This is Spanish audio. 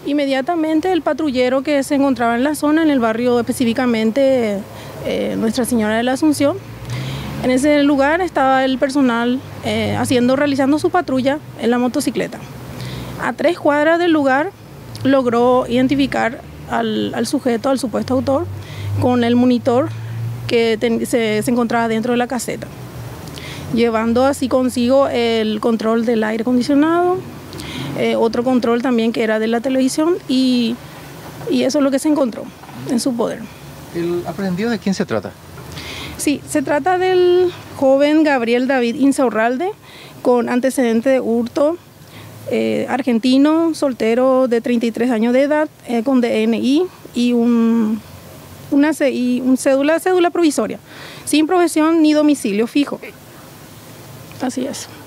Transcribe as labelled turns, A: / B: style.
A: Inmediatamente el patrullero que se encontraba en la zona, en el barrio específicamente Nuestra Señora de la Asunción, en ese lugar estaba el personal realizando su patrulla en la motocicleta. A 3 cuadras del lugar logró identificar al sujeto, al supuesto autor, con el monitor que se encontraba dentro de la caseta, llevando así consigo el control del aire acondicionado, otro control también que era de la televisión y eso es lo que se encontró en su poder.
B: ¿El aprehendido de quién se trata?
A: Sí, se trata del joven Gabriel David Insaurralde, con antecedente de hurto, argentino, soltero de 33 años de edad, con DNI y una cédula provisoria, sin profesión ni domicilio fijo. Así es.